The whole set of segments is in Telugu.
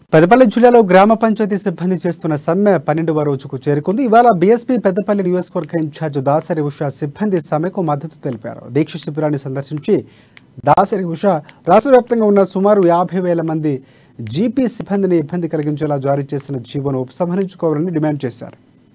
పెద్దపల్లి జిల్లాలో గ్రామ పంచాయతీ సిబ్బంది చేస్తున్న సమ్మె 12వ రోజుకు చేరుకుంది. ఇవాళ బీఎస్పీ పెద్దపల్లి నియోజకవర్గ ఇన్ఛార్జ్ దాసరి ఉష సిబ్బంది సమ్మెకు మద్దతు తెలిపారు. దీక్ష శిబిరాన్ని సందర్శించి దాసరి ఉష రాష్ట్ర వ్యాప్తంగా ఉన్న సుమారు 50,000 మంది జీపీ సిబ్బందిని ఇబ్బంది కలిగించేలా జారీ చేసిన జీవోను ఉపసంహరించుకోవాలని డిమాండ్ చేశారు.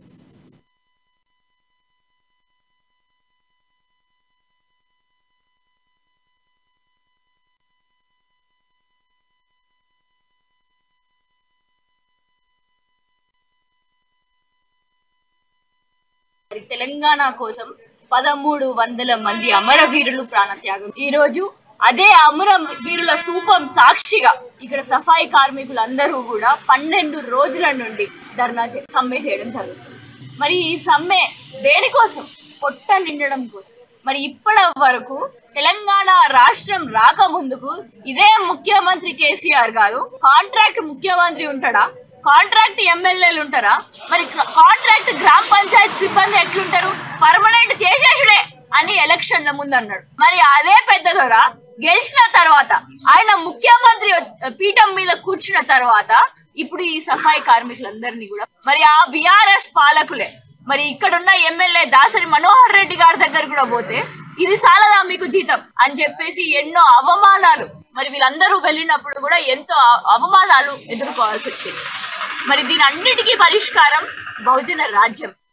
తెలంగాణ కోసం 1300 మంది అమరవీరులు ప్రాణత్యాగం. ఈ రోజు అదే అమరవీరుల స్థూపం సాక్షిగా ఇక్కడ సఫాయి కార్మికులందరూ కూడా 12 రోజుల నుండి సమ్మె చేయడం జరుగుతుంది. మరి ఈ సమ్మె దేనికోసం? పొట్ట నిండడం కోసం. మరి ఇప్పటి వరకు తెలంగాణ రాష్ట్రం రాకముందుకు ఇదే ముఖ్యమంత్రి కేసీఆర్ గారు కాంట్రాక్ట్ ముఖ్యమంత్రి ఉంటాడా? కాంట్రాక్ట్ ఎమ్మెల్యేలు ఉంటారా? మరి కాంట్రాక్ట్ గ్రామ పంచాయతీ సిబ్బంది ఎట్లుంటారు? పర్మనెంట్ చేసేసుడే అని ఎలక్షన్ల ముందు అన్నాడు. మరి అదే పెద్ద దొర గెలిచిన తర్వాత ఆయన ముఖ్యమంత్రి పీఠం మీద కూర్చున్న తర్వాత ఇప్పుడు ఈ సఫాయి కార్మికులందరినీ కూడా మరి ఆ బీఆర్ఎస్ పాలకులే మరి ఇక్కడున్న ఎమ్మెల్యే దాసరి మనోహర్ రెడ్డి గారి దగ్గర కూడా పోతే ఇది సాలదా మీకు జీతం అని చెప్పేసి ఎన్నో అవమానాలు, మరి వీళ్ళందరూ వెళ్ళినప్పుడు కూడా ఎంతో అవమానాలు ఎదుర్కోవాల్సి వచ్చింది. మరి దీని అన్నిటికీ పరిష్కారం బహుజన రాజ్యం.